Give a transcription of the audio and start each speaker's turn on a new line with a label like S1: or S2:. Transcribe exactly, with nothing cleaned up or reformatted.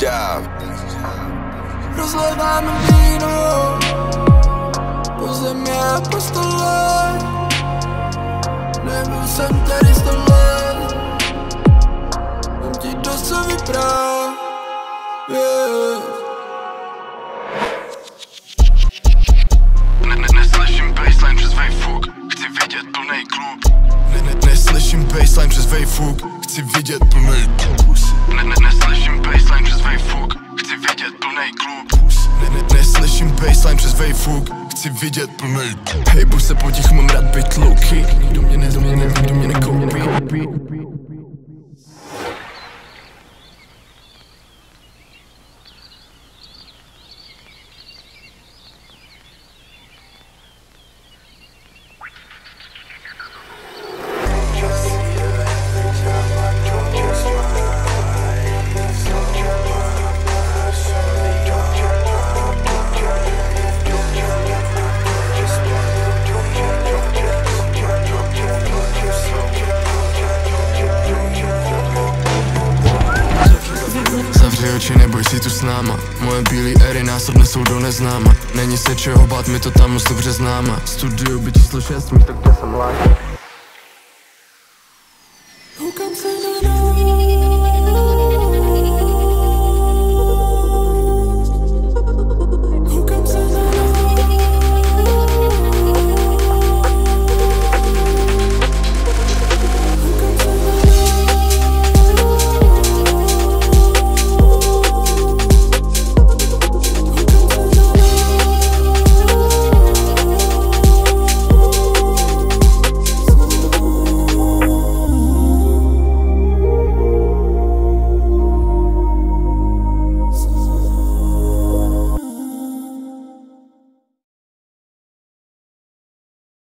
S1: job.
S2: Rozléváme víno po zemi a po stole. Nebyl jsem tady sto let, mám ti dost co vyprávět.
S3: Neslyším baseline přes vejfuk, chci vidět plnej klub. Neslyším baseline přes vejfuk, chci vidět plnej klub. Neslyším baseline přes vejfuk, chci vidět plnej klub. Neslyším baseline přes vejfuk, chci vidět plnej klub. Hejbu se potichu, mám rád být low-key. Nikdo mě nezná, nikdo mě nekoupí. Oči, neboj si tu s náma. Moje bílý éry nás odnesou do neznáma. Není se čeho bát, mi to tam moc dobře známa. Studio by číslo šest, mít tak kde jsem live.